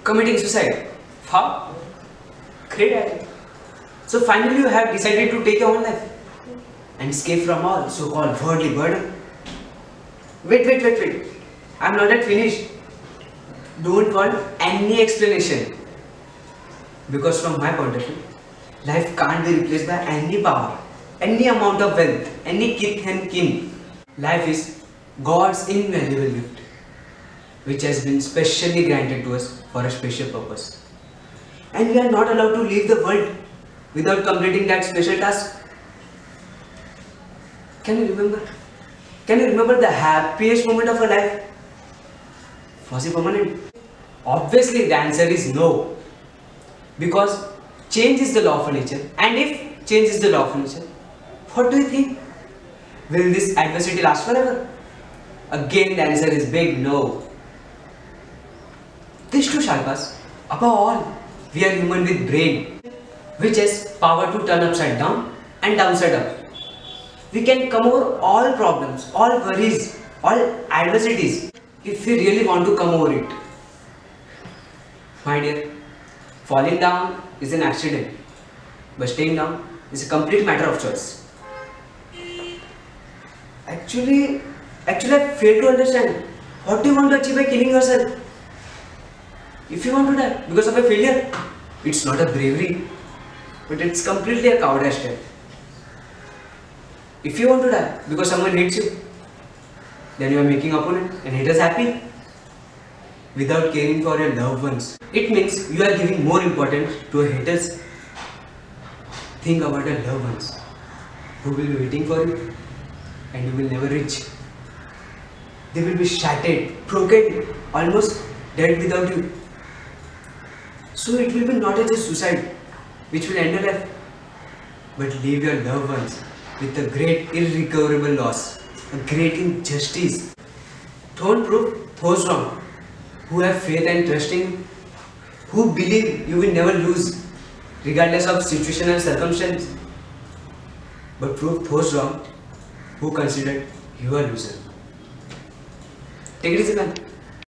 committing suicide. How? Great idea. So finally you have decided to take your own life and escape from all so-called worldly burden. Wait. I'm not yet finished. Don't want any explanation. Because from my point of view, life can't be replaced by any power, any amount of wealth, any kith and kin. Life is God's invaluable gift, which has been specially granted to us for a special purpose. And we are not allowed to leave the world without completing that special task. Can you remember? Can you remember the happiest moment of your life? Was it permanent? Obviously the answer is no. Because change is the law of nature. And if change is the law of nature, what do you think? Will this adversity last forever? Again the answer is big no. This too shall pass. Above all, we are human with brain, which has power to turn upside down and downside up. We can come over all problems, all worries, all adversities if we really want to come over it. My dear, falling down is an accident, but staying down is a complete matter of choice. Actually, I fail to understand. What do you want to achieve by killing yourself? If you want to die because of a failure, it's not a bravery, but it's completely a cowardice step. If you want to die because someone hates you, then you are making opponent and haters happy without caring for your loved ones. It means you are giving more importance to your haters. Think about your loved ones who will be waiting for you and you will never reach. They will be shattered, broken, almost dead without you. So it will be not as a suicide which will end your life, but leave your loved ones with a great irrecoverable loss, a great injustice. Don't prove those wrong who have faith and trust in you, who believe you will never lose regardless of situation and circumstance, but prove those wrong who consider you a loser. Take it easy, man.